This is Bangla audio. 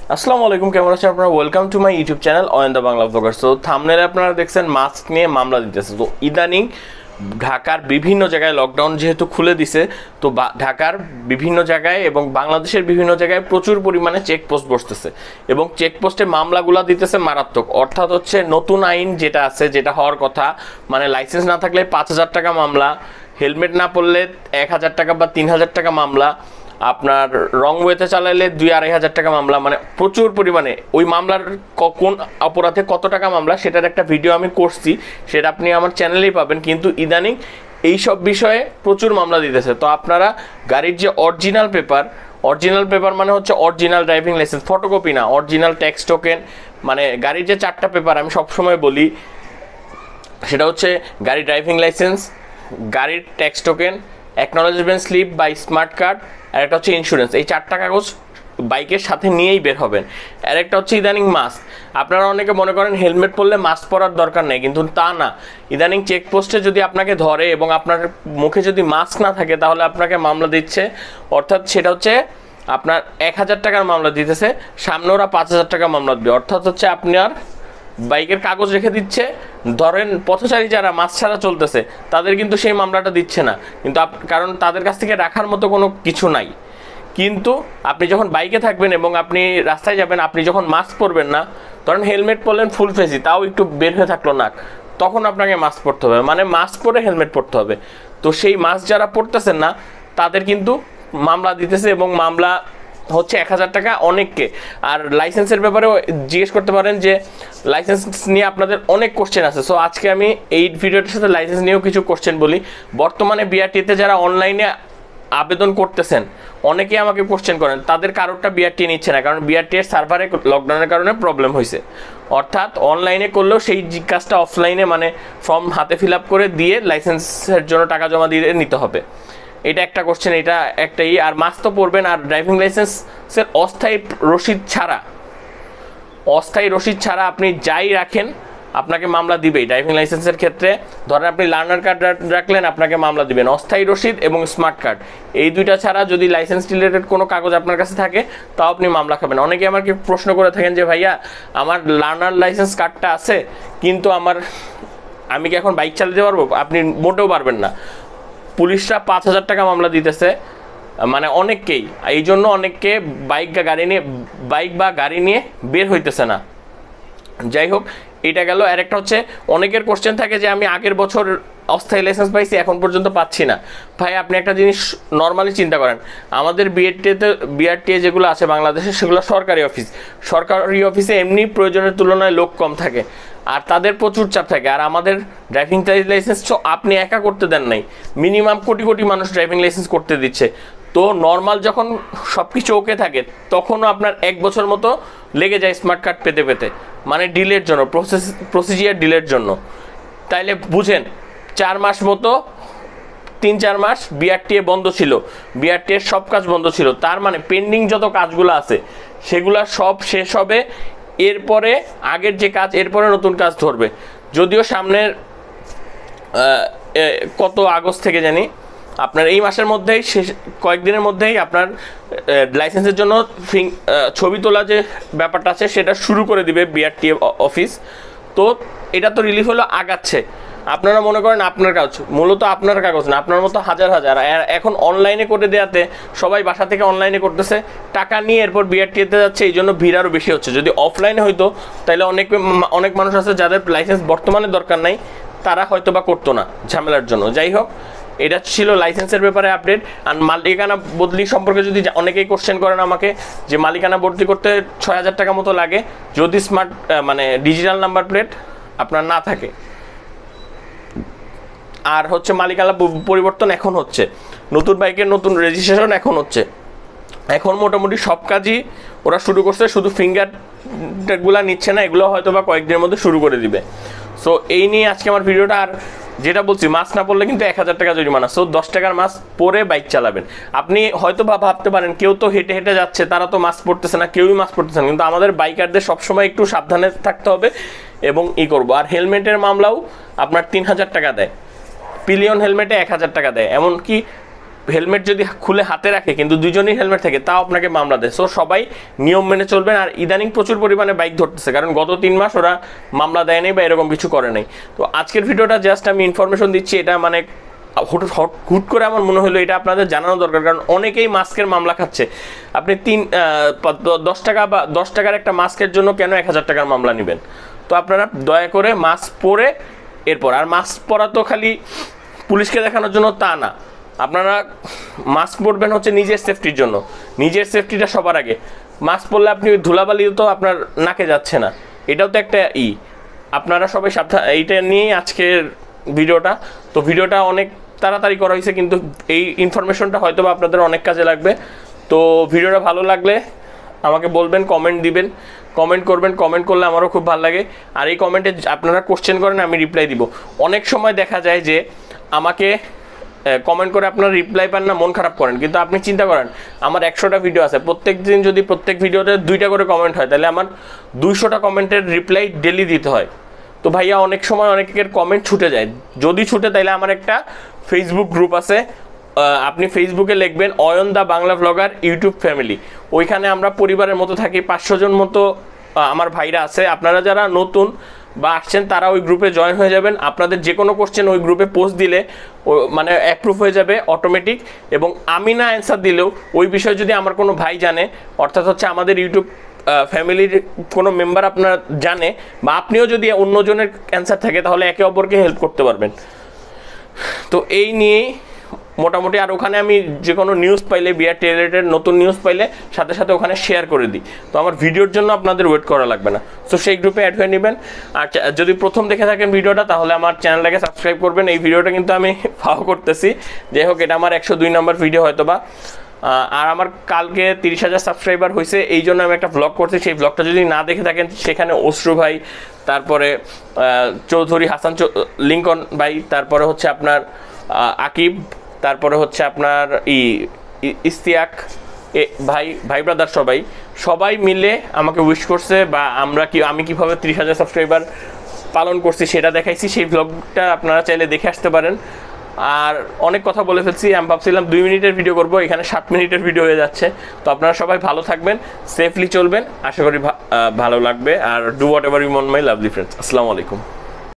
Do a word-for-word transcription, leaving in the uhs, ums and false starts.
আসসালামু আলাইকুম, কেমন আছেন আপনারা? Welcome to my YouTube channel Ayan the Bangla blogger. So থাম্বনেলে আপনারা দেখছেন মাস্ক নিয়ে মামলা দিতেছে। তো ইদানিং ঢাকার বিভিন্ন জায়গায় লকডাউন যেহেতু খুলে দিছে, তো ঢাকার বিভিন্ন জায়গায় এবং বাংলাদেশের বিভিন্ন জায়গায় প্রচুর পরিমাণে চেকপোস্ট বসতেছে এবং চেকপোস্টে মামলাগুলো দিতেছে মারাত্মক। অর্থাৎ হচ্ছে নতুন আইন যেটা আছে, যেটা হওয়ার কথা, মানে লাইসেন্স না থাকলে পাঁচ হাজার টাকা মামলা, হেলমেট না পরলে এক হাজার টাকা বা তিন হাজার টাকা মামলা, আপনার রং ওয়েতে চালাইলে দুই আড়াই হাজার টাকা মামলা, মানে প্রচুর পরিমাণে। ওই মামলার কোন অপরাধে কত টাকা মামলা সেটার একটা ভিডিও আমি করছি, সেটা আপনি আমার চ্যানেলেই পাবেন। কিন্তু ইদানিং এইসব বিষয়ে প্রচুর মামলা দিতেছে। তো আপনারা গাড়ির যে অরিজিনাল পেপার, অরিজিনাল পেপার মানে হচ্ছে অরিজিনাল ড্রাইভিং লাইসেন্স, ফটোকপি না, অরিজিনাল ট্যাক্স টোকেন, মানে গাড়ির যে চারটা পেপার আমি সবসময় বলি সেটা হচ্ছে গাড়ির ড্রাইভিং লাইসেন্স, গাড়ির ট্যাক্স টোকেন, অ্যাকনোলেজমেন্ট স্লিপ বা স্মার্ট কার্ড, আর একটা হচ্ছে ইন্স্যুরেন্স। এই চারটা কাগজ বাইকের সাথে নিয়েই বের হবেন। আর একটা হচ্ছে ইদানিং মাস্ক। আপনারা অনেকে মনে করেন হেলমেট পরলে মাস্ক পরার দরকার নেই, কিন্তু তা না। ইদানিং চেকপোস্টে যদি আপনাকে ধরে এবং আপনার মুখে যদি মাস্ক না থাকে তাহলে আপনাকে মামলা দিচ্ছে। অর্থাৎ সেটা হচ্ছে আপনার এক হাজার টাকার মামলা দিতেছে, সামনে ওরা পাঁচ হাজার টাকা মামলা দেবে। অর্থাৎ হচ্ছে আপনার বাইকের কাগজ রেখে দিচ্ছে। ধরেন পথচারী যারা মাস্ক ছাড়া চলতেছে তাদের কিন্তু সেই মামলাটা দিচ্ছে না, কিন্তু কারণ তাদের কাছ থেকে রাখার মতো কোনো কিছু নাই। কিন্তু আপনি যখন বাইকে থাকবেন এবং আপনি রাস্তায় যাবেন, আপনি যখন মাস্ক পরবেন না, ধরেন হেলমেট পরলেন ফুল ফেসি, তাও একটু বের হয়ে থাকলো নাক, তখন আপনাকে মাস্ক পরতে হবে, মানে মাস্ক পরে হেলমেট পরতে হবে। তো সেই মাস্ক যারা পরতেছেন না তাদের কিন্তু মামলা দিতেছে এবং মামলা হচ্ছে এক হাজার টাকা অনেককে। আর লাইসেন্সের ব্যাপারেও জিজ্ঞেস করতে পারেন যে লাইসেন্স নিয়ে আপনাদের অনেক কোশ্চেন আছে। সো আজকে আমি এই ভিডিওটার সাথে লাইসেন্স নিয়েও কিছু কোশ্চেন বলি। বর্তমানে বিআরটিতে যারা অনলাইনে আবেদন করতেছেন অনেকেই আমাকে কোশ্চেন করেন, তাদের কারোরটা বিআরটি নিচ্ছে না, কারণ বিআরটি এর সার্ভারে লকডাউনের কারণে প্রবলেম হয়েছে। অর্থাৎ অনলাইনে করলেও সেই কাজটা অফলাইনে, মানে ফর্ম হাতে ফিল আপ করে দিয়ে লাইসেন্সের জন্য টাকা জমা দিয়ে নিতে হবে। এটা একটা কোশ্চেন, এটা একটাই। আর মাস্ক তো পড়বেন। আর ড্রাইভিং লাইসেন্সের অস্থায়ী রসিদ ছাড়া, অস্থায়ী রসিদ ছাড়া আপনি যাই রাখেন আপনাকে মামলা দিবেই। ড্রাইভিং লাইসেন্সের ক্ষেত্রে ধরেন আপনি লার্নার কার্ড রাখলেন, আপনাকে মামলা দিবেন। অস্থায়ী রসিদ এবং স্মার্ট কার্ড, এই দুইটা ছাড়া যদি লাইসেন্স রিলেটেড কোনো কাগজ আপনার কাছে থাকে তাও আপনি মামলা খাবেন। অনেকে আমাকে প্রশ্ন করে থাকেন যে ভাইয়া আমার লার্নার লাইসেন্স কার্ডটা আছে, কিন্তু আমার আমি কি এখন বাইক চালাতে পারবো? আপনি মোটেও পারবেন না। পুলিশরা পাঁচ হাজার টাকা মামলা দিতেছে, মানে অনেককেই। এই জন্য অনেককে বাইক বা গাড়ি নিয়ে বাইক বা গাড়ি নিয়ে বের হইতেছে না। যাই হোক, এটা গেল। আর একটা হচ্ছে অনেকের কোশ্চেন থাকে যে আমি আগের বছর অস্থায়ী লাইসেন্স পাইছি, এখন পর্যন্ত পাচ্ছি না। ভাই আপনি একটা জিনিস নর্মালি চিন্তা করেন, আমাদের বিআরটিতে বিআরটিএ যেগুলো আছে বাংলাদেশে সেগুলো সরকারি অফিস। সরকারি অফিসে এমনি প্রয়োজনের তুলনায় লোক কম থাকে আর তাদের প্রচুর চাপ থাকে। আর আমাদের ড্রাইভিং লাইসেন্স তো আপনি একা করতে দেন নাই, মিনিমাম কোটি কোটি মানুষ ড্রাইভিং লাইসেন্স করতে দিচ্ছে। তো নর্মাল যখন সব কিছু ওকে থাকে তখনও আপনার এক বছর মতো লেগে যায় স্মার্ট কার্ড পেতে পেতে, মানে ডিলের জন্য, প্রসেস প্রসিজিয়ার ডিলের জন্য। তাইলে বুঝেন চার মাস মতো, তিন চার মাস বিআরটিএ বন্ধ ছিল, বিআরটিএর সব কাজ বন্ধ ছিল। তার মানে পেন্ডিং যত কাজগুলো আছে সেগুলো সব শেষ হবে। এরপরে আগের যে কাজ, এরপরে নতুন কাজ ধরবে। যদিও সামনের কত আগস্ট থেকে জানি আপনার এই মাসের মধ্যেই, শেষ কয়েকদিনের মধ্যেই আপনার লাইসেন্সের জন্য ছবি তোলা যে ব্যাপারটা আছে সেটা শুরু করে দিবে বিআরটিএ অফিস। তো এটা তো রিলিফ হলো, আগাচ্ছে। আপনারা মনে করেন আপনার কাগজ, মূলত আপনার কাগজ না, আপনার মতো হাজার হাজার এখন অনলাইনে করে দেওয়াতে সবাই বাসা থেকে অনলাইনে করতেছে, টাকা নিয়ে এরপর বিআরটিএতে যাচ্ছে। এই জন্য ভিড় আরও বেশি হচ্ছে। যদি অফলাইনে হইতো তাহলে অনেক অনেক মানুষ আছে যাদের লাইসেন্স বর্তমানে দরকার নাই, তারা হয়তো বা করতো না ঝামেলার জন্য। যাই হোক, এটা ছিল লাইসেন্সের ব্যাপারে আপডেট। আর মালিকানা বদলি সম্পর্কে যদি অনেকেই কোশ্চেন করেন আমাকে যে মালিকানা বদলি করতে ছয় হাজার টাকা মতো লাগে যদি স্মার্ট মানে ডিজিটাল নাম্বার প্লেট আপনার না থাকে। আর হচ্ছে মালিকানা পরিবর্তন এখন হচ্ছে, নতুন বাইকের নতুন রেজিস্ট্রেশন এখন হচ্ছে। এখন মোটামুটি সব কাজই ওরা শুরু করছে, শুধু ফিঙ্গারগুলো নিচ্ছে না, এগুলো হয়তো বা কয়েকদিনের মধ্যে শুরু করে দিবে। সো এই নিয়ে আজকে আমার ভিডিওটা। আর যেটা বলছি, মাস্ক না পরলে কিন্তু এক হাজার টাকা জরিমানা। সো দশ টাকার মাস্ক পরে বাইক চালাবেন। আপনি হয়তো বা ভাবতে পারেন কেউ তো হেঁটে হেঁটে যাচ্ছে, তারা তো মাস্ক পরতেছে না, কেউই মাস্ক পরতেছে না, কিন্তু আমাদের বাইকারদের সবসময় একটু সাবধানে থাকতে হবে এবং ই করবো। আর হেলমেটের মামলাও আপনার তিন হাজার টাকা দেয়, পিলিয়ন হেলমেটে এক হাজার টাকা দেয়। এমনকি হেলমেট যদি খুলে হাতে রাখে কিন্তু দুজনই হেলমেট থাকে তাও আপনাকে মামলা দেয়। সো সবাই নিয়ম মেনে চলবেন। আর ইদানিং প্রচুর পরিমাণে বাইক ধরতেছে, কারণ গত তিন মাস ওরা মামলা দেয় নাই বা এরকম কিছু করে নাই। তো আজকের ভিডিওটা জাস্ট আমি ইনফরমেশন দিচ্ছি, এটা মানে হুট হুট করে আমার মনে হলো এটা আপনাদের জানানো দরকার, কারণ অনেকেই মাস্কের মামলা খাচ্ছে। আপনি তিন দশ টাকা বা দশ টাকার একটা মাস্কের জন্য কেন এক হাজার টাকার মামলা নেবেন? তো আপনারা দয়া করে মাস্ক পরে এরপর, আর মাস্ক পরা তো খালি পুলিশকে দেখানোর জন্য তা না, আপনারা মাস্ক পরবেন হচ্ছে নিজের সেফটির জন্য। নিজের সেফটিটা সবার আগে। মাস্ক পরলে আপনি ধুলাবালিও তো আপনার নাকে যাচ্ছে না, এটাও তো একটা ই। আপনারা সবাই সাবধান, এইটা নিয়েই আজকের ভিডিওটা। তো ভিডিওটা অনেক তাড়াতাড়ি করা হয়েছে, কিন্তু এই ইনফরমেশনটা হয়তো বা আপনাদের অনেক কাজে লাগবে। তো ভিডিওটা ভালো লাগলে আমাকে বলবেন, কমেন্ট দিবেন, কমেন্ট করবেন। কমেন্ট করলে আমারও খুব ভালো লাগে। আর এই কমেন্টে আপনারা কোশ্চেন করেন, আমি রিপ্লাই দিব। অনেক সময় দেখা যায় যে আমাকে কমেন্ট করে আপনারা রিপ্লাই পান না, মন খারাপ করেন। কিন্তু আপনি চিন্তা করেন, আমার একশোটা ভিডিও আছে, প্রত্যেক দিন যদি প্রত্যেক ভিডিওতে দুইটা করে কমেন্ট হয়, তাহলে আমার দুইশোটা কমেন্টের রিপ্লাই ডেলি দিতে হয়। তো ভাইয়া অনেক সময় অনেকের কমেন্ট ছুটে যায়। যদি ছুটে তাইলে আমার একটা ফেসবুক গ্রুপ আছে, আপনি ফেসবুকে লিখবেন Ayan the Bangla blogger YouTube family. ওইখানে আমরা পরিবারের মতো থাকি, পাঁচশো জন মতো আমার ভাইরা আছে। আপনারা যারা নতুন বা আসছেন তারা ওই গ্রুপে জয়েন হয়ে যাবেন। আপনাদের যে কোনো কোশ্চেন ওই গ্রুপে পোস্ট দিলে মানে অ্যাপ্রুভ হয়ে যাবে অটোমেটিক। এবং আমি না অ্যান্সার দিলেও ওই বিষয়ে যদি আমার কোনো ভাই জানে, অর্থাৎ হচ্ছে আমাদের ইউটিউব ফ্যামিলির কোনো মেম্বার আপনার জানে, বা আপনিও যদি অন্যজনের অ্যান্সার থাকে, তাহলে একে অপরকে হেল্প করতে পারবেন। তো এই নিয়েই মোটামুটি। আর ওখানে আমি যে কোনো নিউজ পাইলে, বিআরটি রিলেটেড নতুন নিউজ পাইলে সাথে সাথে ওখানে শেয়ার করে দিই। তো আমার ভিডিওর জন্য আপনাদের ওয়েট করা লাগবে না। তো সেই গ্রুপে অ্যাড হয়ে নেবেন। আর যদি প্রথম দেখে থাকেন ভিডিওটা, তাহলে আমার চ্যানেলটাকে সাবস্ক্রাইব করবেন। এই ভিডিওটা কিন্তু আমি ফাও করতেছি, যাই হোক এটা আমার একশো দুই নম্বর ভিডিও হয়তো বা। আর আমার কালকে তিরিশ হাজার সাবস্ক্রাইবার হয়েছে, এই জন্য আমি একটা ভ্লগ করছি। সেই ভ্লগটা যদি না দেখে থাকেন, সেখানে অশ্রু ভাই, তারপরে চৌধুরী হাসান লিঙ্কন ভাই, তারপরে হচ্ছে আপনার আকিব, তারপরে হচ্ছে আপনার ই ইস্তিয়াক ভাই, ভাই ব্রাদার সবাই সবাই মিলে আমাকে উইশ করছে, বা আমরা কি আমি কীভাবে তিরিশ হাজার সাবস্ক্রাইবার পালন করছি সেটা দেখাইছি। সেই ভ্লগটা আপনারা চাইলে দেখে আসতে পারেন। আর অনেক কথা বলে ফেলছি, আমি ভাবছিলাম দুই মিনিটের ভিডিও করব, এখানে সাত মিনিটের ভিডিও হয়ে যাচ্ছে। তো আপনারা সবাই ভালো থাকবেন, সেফলি চলবেন, আশা করি ভালো লাগবে। আর do whatever you want my lovely friends. আসসালামু আলাইকুম।